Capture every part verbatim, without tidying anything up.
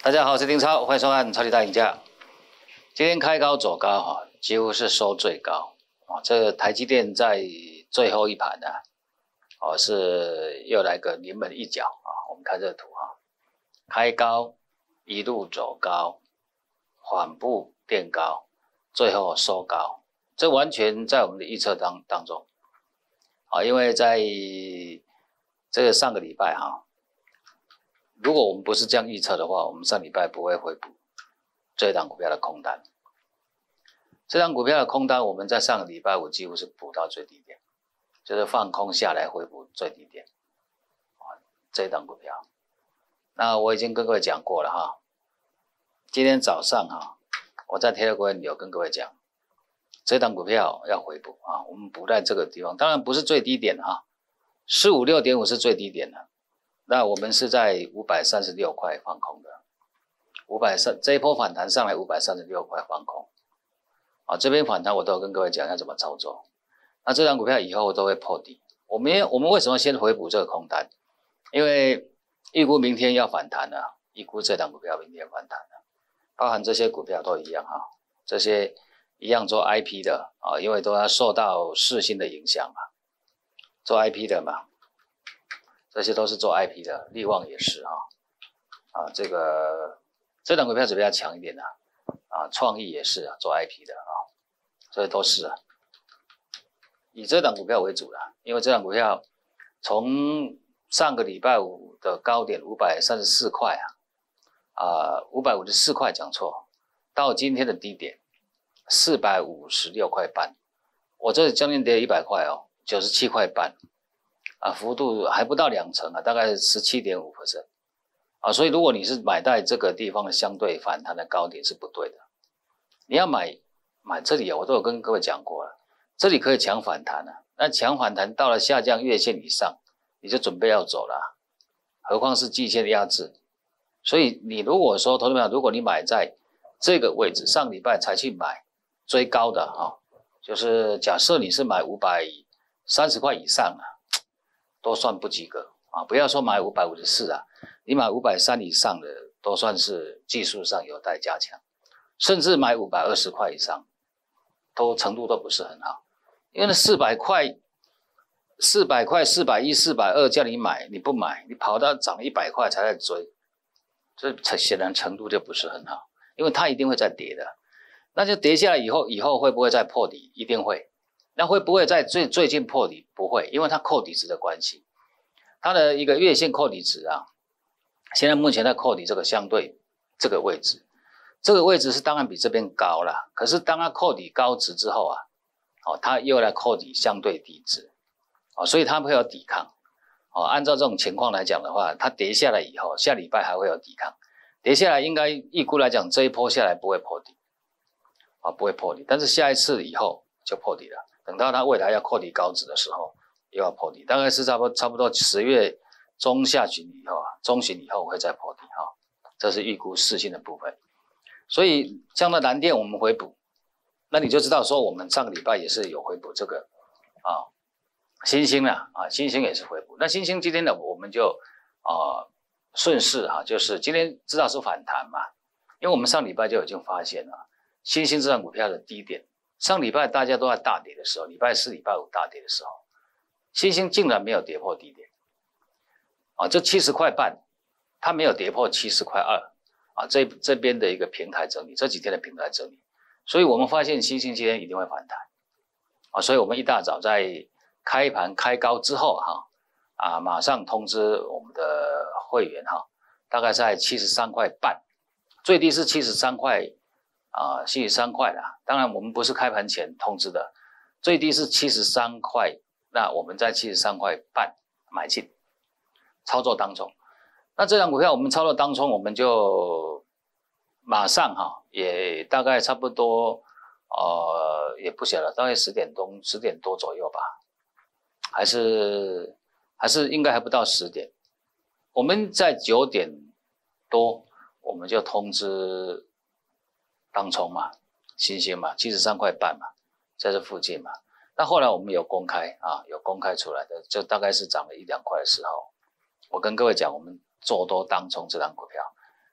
大家好，我是丁超，欢迎收看《超级大赢家》。今天开高走高哈，几乎是收最高啊。这个台积电在最后一盘呢，哦是又来个临门一脚啊。我们看这个图哈，开高一路走高，缓步垫高，最后收高，这完全在我们的预测当当中啊。因为在这个上个礼拜哈。如果我们不是这样预测的话，我们上礼拜不会回补这档股票的空单。这档股票的空单，我们在上个礼拜五几乎是补到最低点，就是放空下来回补最低点。这档股票，那我已经跟各位讲过了哈。今天早上哈，我在 Telegram 有跟各位讲，这档股票要回补啊，我们补在这个地方，当然不是最低点哈， 四五六点五 是最低点的。那我们是在五百三十六块放空的，五百三这一波反弹上来五百三十六块放空，啊，这边反弹我都有跟各位讲要怎么操作。那这张股票以后都会破底，我们我们为什么先回补这个空单？因为预估明天要反弹了，预估这档股票明天反弹了，包含这些股票都一样哈，这些一样做 I P 的啊，因为都要受到世芯的影响嘛，做 I P 的嘛。这些都是做 I P 的，力旺也是哈，啊，这个这档股票是比较强一点的，啊，创意也是啊，做 I P 的啊，这都是啊，以这档股票为主啦，因为这档股票从上个礼拜五的高点五百三十四块啊，啊，五百五十四块讲错，到今天的低点四百五十六块半，我这将近跌一百块哦，九十七块半。啊，幅度还不到两成啊，大概 百分之十七点五 啊，所以如果你是买在这个地方的相对反弹的高点是不对的，你要买买这里啊，我都有跟各位讲过了，这里可以强反弹啊，那强反弹到了下降月线以上，你就准备要走了、啊，何况是季线的压制，所以你如果说投资朋友，如果你买在这个位置，上礼拜才去买追高的哈、哦，就是假设你是买五百三十块以上啊。都算不及格啊！不要说买五百五十四啊，你买五百三以上的都算是技术上有待加强，甚至买五百二十块以上，都程度都不是很好。因为那四百块、四百块、四百一、四百二叫你买，你不买，你跑到涨一百块才在追，这显然程度就不是很好，因为它一定会再跌的。那就跌下来以后，以后会不会再破底？一定会。那会不会在最最近破底？不会，因为它扣底值的关系，它的一个月线扣底值啊，现在目前在扣底这个相对这个位置，这个位置是当然比这边高啦，可是当它扣底高值之后啊，哦，它又来扣底相对低值，哦，所以它会有抵抗，哦，按照这种情况来讲的话，它跌下来以后，下礼拜还会有抵抗，跌下来应该预估来讲，这一波下来不会破底，啊、哦，不会破底，但是下一次以后就破底了。等到它未来要扣底高值的时候，又要破底，大概是差不多差不多十月中下旬以后啊，中旬以后会再破底哈、哦，这是预估世芯的部分。所以像那蓝电我们回补，那你就知道说我们上个礼拜也是有回补这个啊，新兴啦啊，新兴也是回补。那新兴今天呢，我们就啊顺势哈、啊，就是今天知道是反弹嘛，因为我们上礼拜就已经发现了新兴这张股票的低点。上礼拜大家都在大跌的时候，礼拜四、礼拜五大跌的时候，新兴竟然没有跌破低点，啊，这七十块半，它没有跌破七十块二，啊，这这边的一个平台整理，这几天的平台整理，所以我们发现新兴今天一定会反弹，啊，所以我们一大早在开盘开高之后哈，啊，马上通知我们的会员哈，大概在七十三块半，最低是七十三块。啊，七十三块啦，当然我们不是开盘前通知的，最低是七十三块，那我们在七十三块半买进，操作当中。那这张股票我们操作当中，我们就马上哈，也大概差不多，呃，也不晓得，大概十点钟、十点多左右吧，还是还是应该还不到十点，我们在九点多我们就通知。当冲嘛，新兴嘛，七十三块半嘛，在这附近嘛。那后来我们有公开啊，有公开出来的，就大概是涨了一两块的时候，我跟各位讲，我们做多当冲这档股票，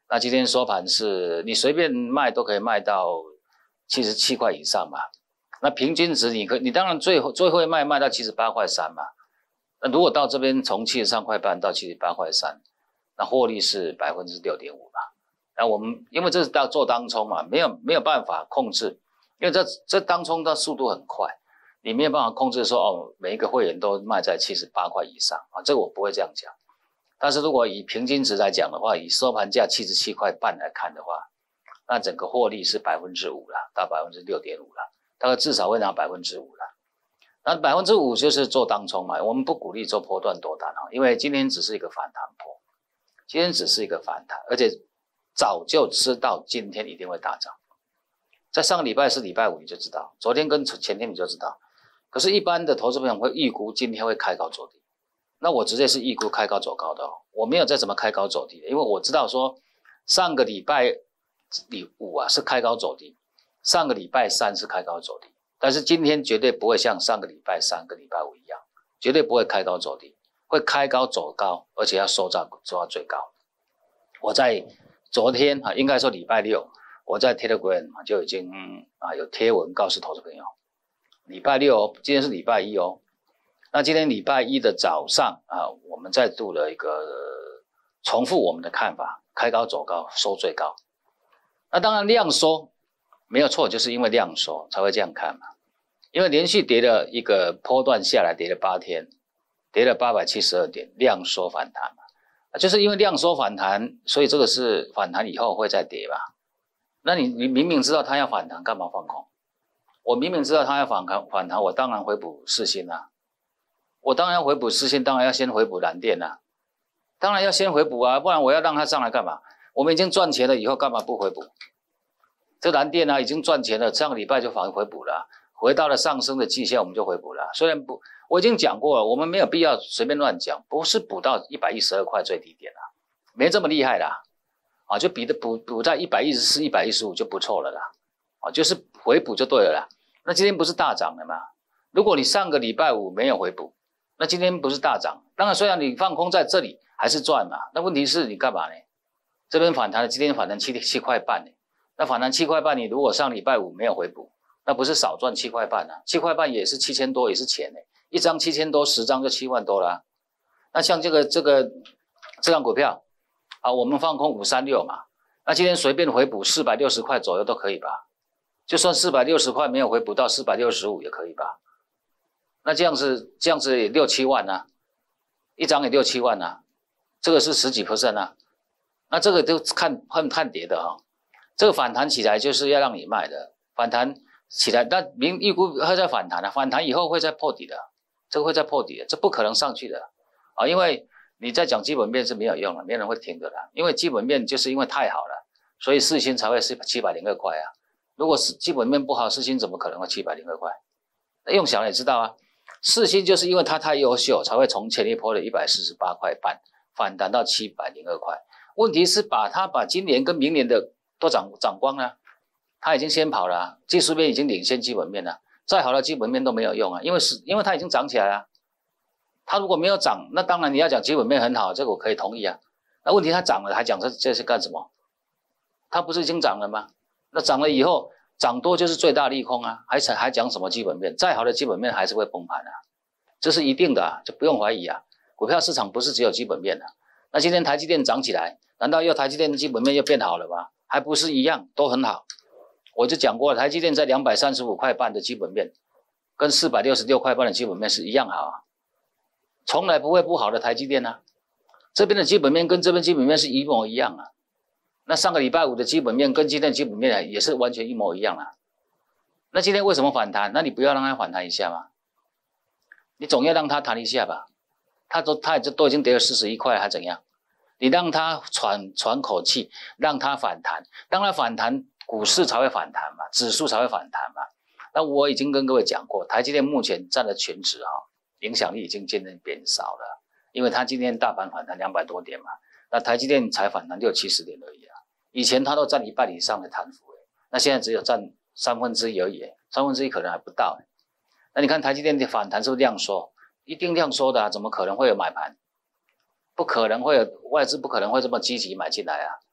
那今天收盘是你随便卖都可以卖到七十七块以上嘛。那平均值你可你当然最最会卖卖到七十八块三嘛。那如果到这边从七十三块半到七十八块三，那获利是百分之六点五嘛。那我们因为这是到做当冲嘛，没有没有办法控制，因为这这当冲的速度很快，你没有办法控制说哦每一个会员都卖在七十八块以上啊，这个我不会这样讲。但是如果以平均值来讲的话，以收盘价七十七块半来看的话，那整个获利是百分之五了，到百分之六点五了，大概至少会拿百分之五了。那百分之五就是做当冲嘛，我们不鼓励做波段多单哈，因为今天只是一个反弹波，今天只是一个反弹，而且早就知道今天一定会大涨。在上个礼拜是礼拜五你就知道，昨天跟前天你就知道。可是，一般的投资朋友会预估今天会开高走低，那我直接是预估开高走高的哦，我没有再怎么开高走低的，因为我知道说上个礼拜礼五啊是开高走低，上个礼拜三是开高走低。但是今天绝对不会像上个礼拜三跟礼拜五一样，绝对不会开高走低，会开高走高，而且要收到收到最高。我在昨天啊，应该说礼拜六，我在 Telegram 就已经啊有贴文告诉投资朋友，礼拜六今天是礼拜一哦，那今天礼拜一的早上啊，我们再度了一个重复我们的看法，开高走高，收最高。那当然量缩。没有错，就是因为量缩才会这样看嘛。因为连续跌了一个波段下来，跌了八天，跌了八百七十二点，量缩反弹嘛。就是因为量缩反弹，所以这个是反弹以后会再跌吧。那你你明明知道它要反弹，干嘛放空？我明明知道它要反弹，反弹我当然回补世芯啊，我当然要回补世芯，当然要先回补南电啊，当然要先回补啊，不然我要让它上来干嘛？我们已经赚钱了，以后干嘛不回补？这蓝电啊已经赚钱了，上个礼拜就反回补了、啊，回到了上升的迹象，我们就回补了、啊。虽然不，我已经讲过了，我们没有必要随便乱讲，不是补到一百一十二块最低点啦、啊，没这么厉害啦，啊，就比的补补在一百一十四、一百一十五就不错了啦，啊，就是回补就对了啦。那今天不是大涨了吗？如果你上个礼拜五没有回补，那今天不是大涨？当然，虽然你放空在这里还是赚嘛，那问题是你干嘛呢？这边反弹了，今天反弹七七块半呢。那反弹七块半，你如果上礼拜五没有回补，那不是少赚七块半啊？七块半也是七千多，也是钱呢、欸。一张七千多，十张就七万多啦、啊。那像这个这个这张股票啊，我们放空五三六嘛，那今天随便回补四百六十块左右都可以吧？就算四百六十块没有回补到四百六十五也可以吧？那这样子这样子也六七万啊，一张也六七万啊，这个是十几 percent 啊。那这个就看看看跌的哈、哦。这个反弹起来就是要让你卖的，反弹起来，但明预估会再反弹啊，反弹以后会再破底的，这个会再破底的，这不可能上去的啊，因为你在讲基本面是没有用的，没人会听的啦，因为基本面就是因为太好了，所以世芯才会是七百零二块啊，如果是基本面不好，世芯怎么可能会七百零二块？那用小也知道啊，世芯就是因为它太优秀，才会从前一波的一百四十八块半反弹到七百零二块，问题是把它把今年跟明年的都涨涨光了，它已经先跑了、啊，技术面已经领先基本面了，再好的基本面都没有用啊，因为是因为它已经涨起来了，它如果没有涨，那当然你要讲基本面很好，这个我可以同意啊。那问题它涨了，还讲这这是干什么？它不是已经涨了吗？那涨了以后，涨多就是最大利空啊，还还讲什么基本面？再好的基本面还是会崩盘啊，这是一定的啊，就不用怀疑啊。股票市场不是只有基本面的、啊，那今天台积电涨起来，难道又台积电的基本面又变好了吗？还不是一样，都很好。我就讲过了，台积电在两百三十五块半的基本面，跟四百六十六块半的基本面是一样好啊，从来不会不好的台积电啊。这边的基本面跟这边基本面是一模一样啊。那上个礼拜五的基本面跟今天的基本面也是完全一模一样啊。那今天为什么反弹？那你不要让它反弹一下吗？你总要让它弹一下吧。它都它都都已经跌了四十一块，还怎样？你让它喘喘口气，让它反弹，当它反弹，股市才会反弹嘛，指数才会反弹嘛。那我已经跟各位讲过，台积电目前占的全值啊，影响力已经渐渐变少了，因为它今天大盘反弹两百多点嘛，那台积电才反弹六七十点而已啊。以前它都占一半以上的弹幅，那现在只有占三分之一而已，三分之一可能还不到。那你看台积电的反弹是不是量缩？一定量缩的啊，怎么可能会有买盘？不可能会有外资，不可能会这么积极买进来啊！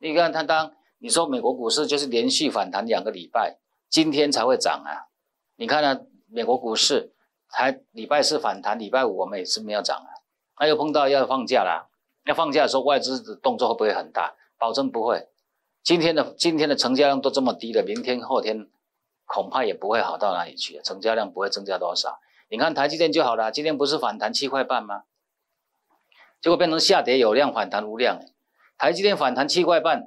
你看它当你说美国股市就是连续反弹两个礼拜，今天才会涨啊。你看呢、啊，美国股市才礼拜四反弹，礼拜五我们也是没有涨啊。那又碰到要放假啦，要放假的时候外资的动作会不会很大？保证不会。今天的今天的成交量都这么低了，明天后天恐怕也不会好到哪里去，成交量不会增加多少。你看台积电就好了，今天不是反弹七块半吗？结果变成下跌有量，反弹无量。台积电反弹七块半，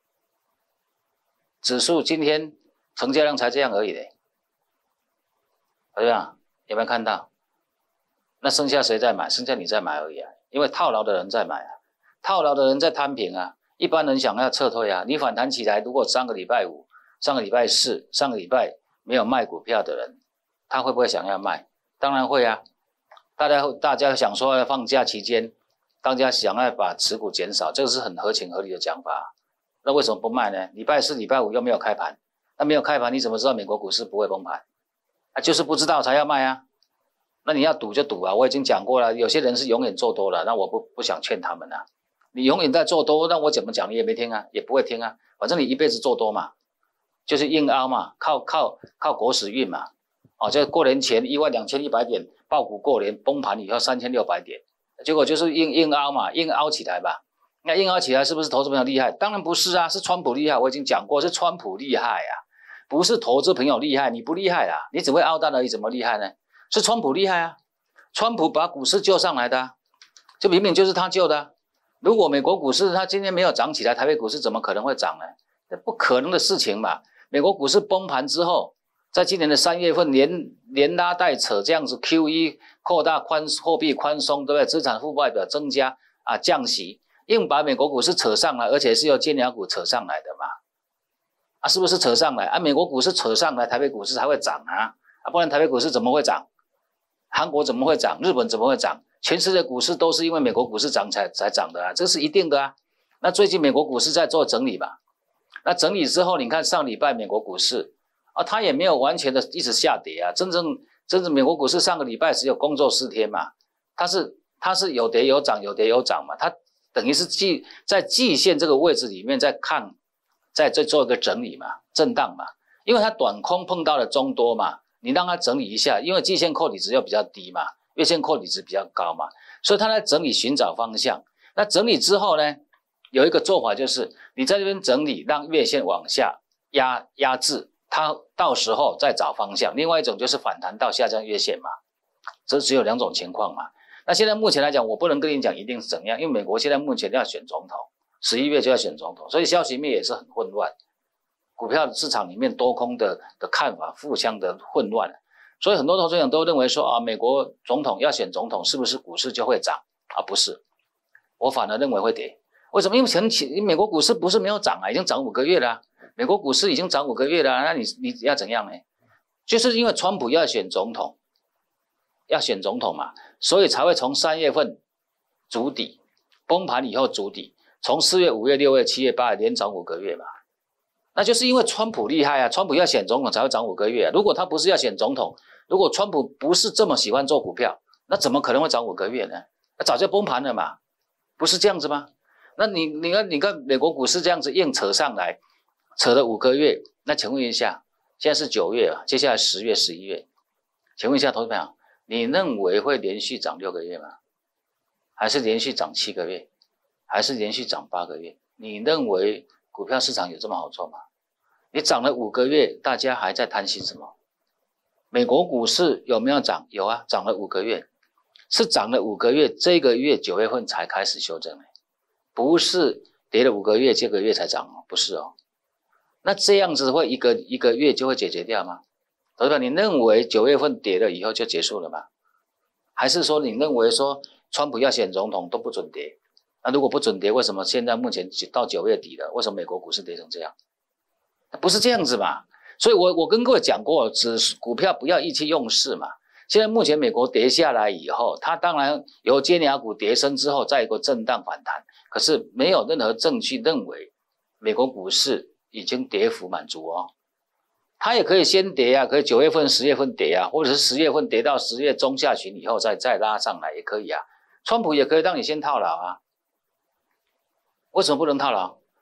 指数今天成交量才这样而已嘞，对吧？有没有看到？那剩下谁在买？剩下你在买而已啊，因为套牢的人在买啊，套牢的人在摊平啊，一般人想要撤退啊。你反弹起来，如果上个礼拜五、上个礼拜四、上个礼拜没有卖股票的人，他会不会想要卖？当然会啊。大家大家想说放假期间，大家想要把持股减少，这个是很合情合理的讲法。那为什么不卖呢？礼拜四、礼拜五又没有开盘，那没有开盘，你怎么知道美国股市不会崩盘？啊，就是不知道才要卖啊。那你要赌就赌啊，我已经讲过了，有些人是永远做多了，那我不不想劝他们啊。你永远在做多，那我怎么讲你也没听啊，也不会听啊。反正你一辈子做多嘛，就是硬凹嘛，靠靠靠狗屎运嘛。哦，就过年前一万两千一百点爆股过年，崩盘以后三千六百点，结果就是硬硬凹嘛，硬凹起来吧。那硬凹起来是不是投资朋友厉害？当然不是啊，是川普厉害。我已经讲过，是川普厉害啊，不是投资朋友厉害，你不厉害啦，你只会凹单而已，怎么厉害呢？是川普厉害啊，川普把股市救上来的、啊，就明明就是他救的、啊。如果美国股市它今天没有涨起来，台北股市怎么可能会涨呢？这不可能的事情嘛。美国股市崩盘之后，在今年的三月份连连拉带扯这样子 Q E 扩大宽货币宽松，对不对？资产负债表增加啊，降息，硬把美国股市扯上来，而且是由尖牙股扯上来的嘛。啊，是不是扯上来啊？美国股市扯上来，台北股市才会涨啊，啊，不然台北股市怎么会涨？韩国怎么会涨？日本怎么会涨？全世界股市都是因为美国股市涨才才涨的啊，这是一定的啊。那最近美国股市在做整理吧？那整理之后，你看上礼拜美国股市啊，它也没有完全的一直下跌啊。真正真正美国股市上个礼拜只有工作四天嘛，它是它是有跌有涨，有跌有涨嘛，它等于是季在季线这个位置里面在看，在在做一个整理嘛，震荡嘛，因为它短空碰到了中多嘛。你让它整理一下，因为季线扣底值又比较低嘛，月线扣底值比较高嘛，所以它在整理寻找方向。那整理之后呢，有一个做法就是你在这边整理，让月线往下压压制，它到时候再找方向。另外一种就是反弹到下降月线嘛，这只有两种情况嘛。那现在目前来讲，我不能跟你讲一定是怎样，因为美国现在目前要选总统，十一月就要选总统，所以消息面也是很混乱。股票市场里面多空的的看法互相的混乱，所以很多投资人都认为说啊，美国总统要选总统，是不是股市就会涨啊？不是，我反而认为会跌。为什么？因为前期美国股市不是没有涨啊，已经涨五个月了、啊，美国股市已经涨五个月了、啊，那你你要怎样呢？就是因为川普要选总统，要选总统嘛，所以才会从三月份筑底，崩盘以后筑底，从四月、五月、六月、七月、八月连涨五个月嘛。那就是因为川普厉害啊，川普要选总统才会涨五个月、啊。如果他不是要选总统，如果川普不是这么喜欢做股票，那怎么可能会涨五个月呢？那早就崩盘了嘛，不是这样子吗？那你你看你看美国股市这样子硬扯上来，扯了五个月，那请问一下，现在是九月啊，接下来十月、十一月，请问一下投资朋友，你认为会连续涨六个月吗？还是连续涨七个月？还是连续涨八个月？你认为股票市场有这么好做吗？你涨了五个月，大家还在担心什么？美国股市有没有涨？有啊，涨了五个月，是涨了五个月，这个月九月份才开始修正，不是跌了五个月，这个月才涨哦，不是哦。那这样子会一个一个月就会解决掉吗？对吧？你认为九月份跌了以后就结束了吗？还是说你认为说川普要选总统都不准跌？那如果不准跌，为什么现在目前到九月底了，为什么美国股市跌成这样？不是这样子嘛？所以我我跟各位讲过，指股票不要意气用事嘛。现在目前美国跌下来以后，它当然由尖牙股跌升之后，再一个震荡反弹，可是没有任何证据认为美国股市已经跌幅满足哦。它也可以先跌啊，可以九月份、十月份跌啊，或者是十月份跌到十月中下旬以后再再拉上来也可以啊。川普也可以让你先套牢啊。为什么不能套牢？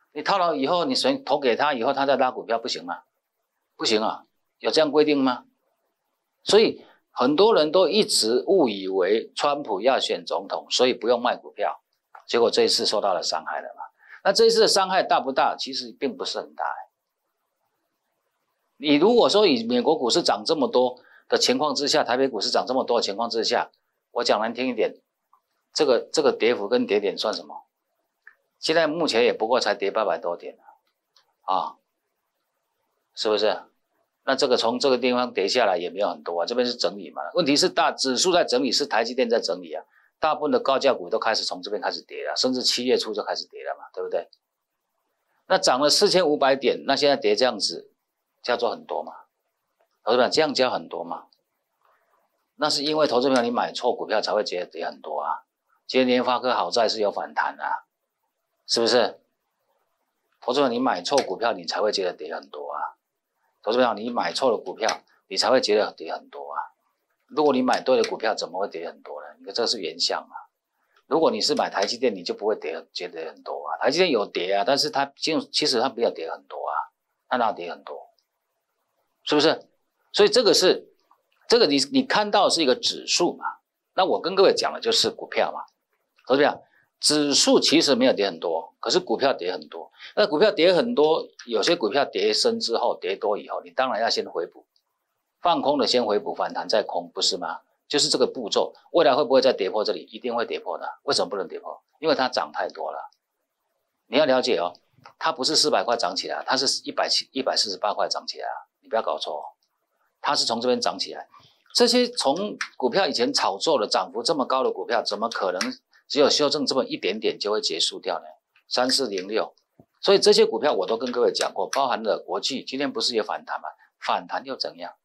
你套牢以后，你随投给他以后，他再拉股票不行吗？不行啊，有这样规定吗？所以很多人都一直误以为川普要选总统，所以不用卖股票，结果这一次受到了伤害了嘛。那这一次的伤害大不大？其实并不是很大。你如果说以美国股市涨这么多的情况之下，台北股市涨这么多的情况之下，我讲难听一点，这个这个跌幅跟跌点算什么？现在目前也不过才跌八百多点啊，是不是？那这个从这个地方跌下来也没有很多啊，这边是整理嘛。问题是大指数在整理，是台积电在整理啊。大部分的高价股都开始从这边开始跌了，甚至七月初就开始跌了嘛，对不对？那涨了四千五百点，那现在跌这样子，叫做很多嘛？投资者这样叫很多嘛？那是因为投资者你买错股票才会跌跌很多啊。今天联发科好在是有反弹啊，是不是？投资者你买错股票，你才会觉得跌很多啊。投资者你买错了股票，你才会觉得跌很多啊。如果你买对了股票，怎么会跌很多呢？你看这是原相嘛。如果你是买台积电，你就不会跌跌跌很多啊。台积电有跌啊，但是它其实它没有跌很多啊，它哪跌很多？是不是？所以这个是这个你你看到是一个指数嘛？那我跟各位讲的就是股票嘛。投资者指数其实没有跌很多，可是股票跌很多。那股票跌很多，有些股票跌深之后跌多以后，你当然要先回补。放空的先回补，反弹再空，不是吗？就是这个步骤。未来会不会再跌破这里？一定会跌破的。为什么不能跌破？因为它涨太多了。你要了解哦，它不是四百块涨起来，它是一百一百四十八块涨起来，你不要搞错哦。它是从这边涨起来。这些从股票以前炒作的涨幅这么高的股票，怎么可能只有修正这么一点点就会结束掉呢？三四零六，所以这些股票我都跟各位讲过，包含了国际，今天不是也反弹吗？反弹又怎样？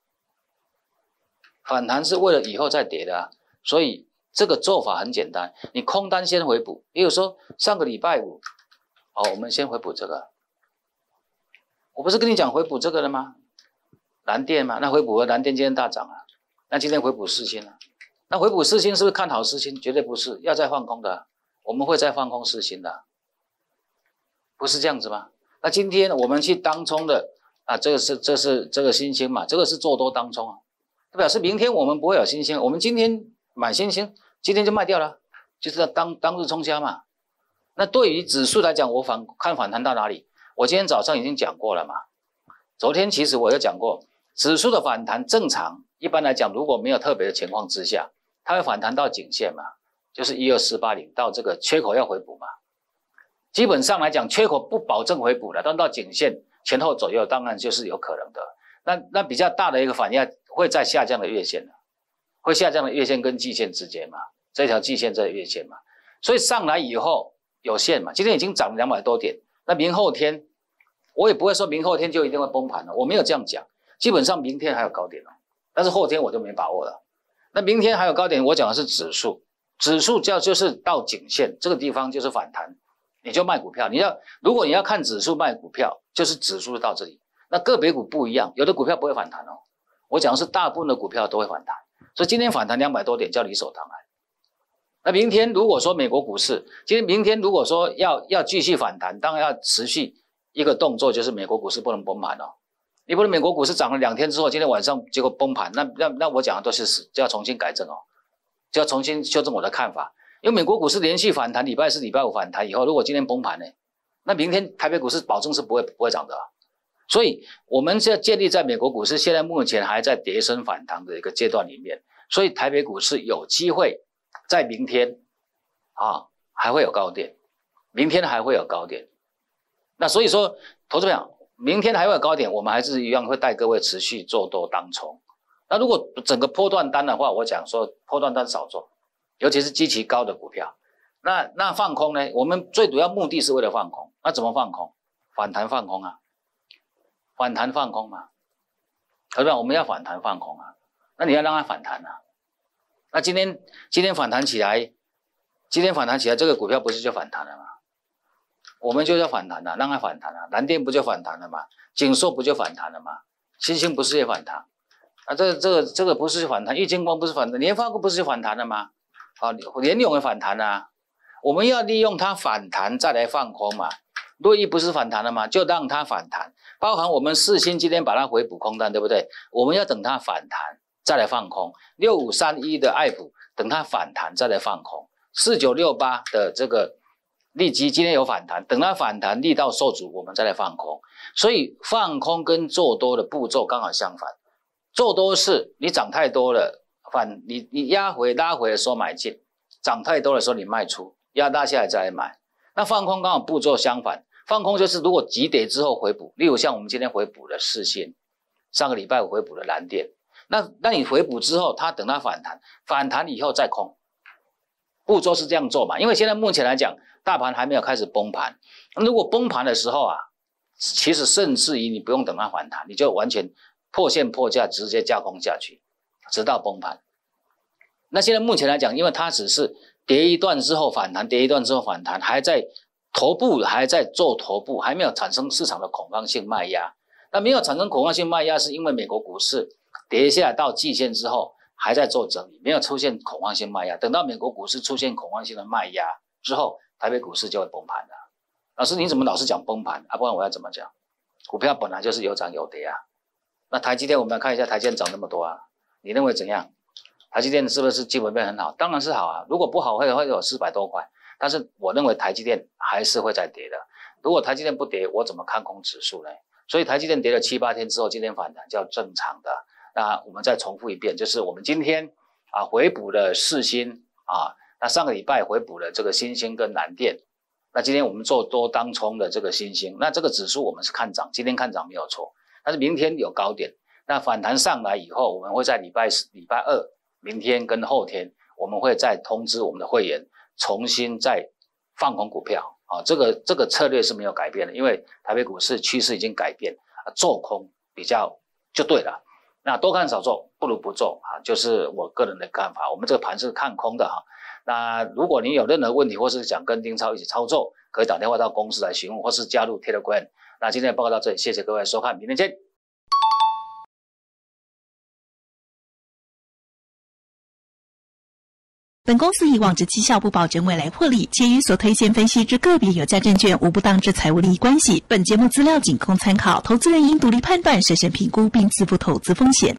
反弹是为了以后再跌的啊，所以这个做法很简单，你空单先回补。比如说上个礼拜五，哦，我们先回补这个，我不是跟你讲回补这个了吗？蓝电嘛，那回补了蓝电今天大涨啊，那今天回补世芯啊，那回补世芯是不是看好世芯？绝对不是，要再放空的，我们会再放空世芯的，不是这样子吗？那今天我们去当冲的啊，这个是这是这个新兴嘛，这个是做多当冲啊。表示明天我们不会有新兴，我们今天买新兴，今天就卖掉了，就是当当日冲销嘛。那对于指数来讲，我反看反弹到哪里？我今天早上已经讲过了嘛。昨天其实我有讲过，指数的反弹正常，一般来讲如果没有特别的情况之下，它会反弹到颈线嘛，就是一二四八零到这个缺口要回补嘛。基本上来讲，缺口不保证回补的，但到颈线前后左右，当然就是有可能的。那那比较大的一个反应会在下降的月线的，会下降的月线跟季线之间嘛，这条季线这月线嘛，所以上来以后有限嘛，今天已经涨了两百多点，那明后天我也不会说明后天就一定会崩盘了，我没有这样讲，基本上明天还有高点哦，但是后天我就没把握了。那明天还有高点，我讲的是指数，指数叫就是到颈线这个地方就是反弹，你就卖股票，你要如果你要看指数卖股票，就是指数到这里。那个别股不一样，有的股票不会反弹哦。我讲的是大部分的股票都会反弹，所以今天反弹两百多点叫理所当然。那明天如果说美国股市，今天明天如果说要要继续反弹，当然要持续一个动作，就是美国股市不能崩盘哦。你不能美国股市涨了两天之后，今天晚上结果崩盘，那那那我讲的都是死，就要重新改正哦，就要重新修正我的看法。因为美国股市连续反弹，礼拜四、礼拜五反弹以后，如果今天崩盘呢，那明天台北股市保证是不会不会涨的啊。所以我们现在建立在美国股市现在目前还在跌升反弹的一个阶段里面，所以台北股市有机会在明天啊还会有高点，明天还会有高点。那所以说，投资者明天还会有高点，我们还是一样会带各位持续做多当冲。那如果整个波段单的话，我讲说波段单少做，尤其是基期高的股票。那那放空呢？我们最主要目的是为了放空。那怎么放空？反弹放空啊。反弹放空嘛，投资者我们要反弹放空啊，那你要让它反弹啊。那今天今天反弹起来，今天反弹起来，这个股票不是就反弹了吗？我们就要反弹了，让它反弹了。蓝电不就反弹了吗？景硕不就反弹了吗？新兴不是也反弹？啊，这个这个这个不是反弹，玉晶光不是反弹，联发科不是就反弹了吗？啊，联咏也反弹啊。我们要利用它反弹再来放空嘛。 若一不是反弹了吗？就让它反弹，包含我们世芯今天把它回补空单，对不对？我们要等它反弹再来放空。六五三一的爱普，等它反弹再来放空。四九六八的这个利基今天有反弹，等它反弹力道受阻，我们再来放空。所以放空跟做多的步骤刚好相反。做多是你涨太多了，反你你压回拉回的时候买进，涨太多的时候你卖出，压大下来再来买。那放空刚好步骤相反，放空就是如果急跌之后回补，例如像我们今天回补的世芯，上个礼拜回补的蓝电，那那你回补之后，它等它反弹，反弹以后再空，步骤是这样做嘛？因为现在目前来讲，大盘还没有开始崩盘，如果崩盘的时候啊，其实甚至于你不用等它反弹，你就完全破线破价直接加空下去，直到崩盘。那现在目前来讲，因为它只是跌一段之后反弹，跌一段之后反弹，还在头部还在做头部，还没有产生市场的恐慌性卖压。那没有产生恐慌性卖压，是因为美国股市跌下到季线之后还在做整理，没有出现恐慌性卖压。等到美国股市出现恐慌性的卖压之后，台北股市就会崩盘了。老师，你怎么老是讲崩盘啊？不然我要怎么讲？股票本来就是有涨有跌啊。那台积电我们来看一下，台积电涨那么多啊，你认为怎样？台积电是不是基本面很好？当然是好啊，如果不好会会有四百多块。但是我认为台积电还是会再跌的。如果台积电不跌，我怎么看空指数呢？所以台积电跌了七八天之后，今天反弹叫正常的。那我们再重复一遍，就是我们今天啊回补了世芯啊，那上个礼拜回补了这个新兴跟南电，那今天我们做多当冲的这个新兴，那这个指数我们是看涨，今天看涨没有错，但是明天有高点，那反弹上来以后，我们会在礼拜礼拜二、明天跟后天，我们会再通知我们的会员重新再放空股票啊，这个这个策略是没有改变的，因为台北股市趋势已经改变，啊，做空比较就对了。那多看少做不如不做啊，就是我个人的看法。我们这个盘是看空的哈。那如果你有任何问题，或是想跟丁超一起操作，可以打电话到公司来询问，或是加入 Telegram。那今天的报告到这里，谢谢各位收看，明天见。 本公司以往之绩效不保证未来获利，且与所推荐分析之个别有价证券无不当之财务利益关系。本节目资料仅供参考，投资人应独立判断、审慎评估并自负投资风险。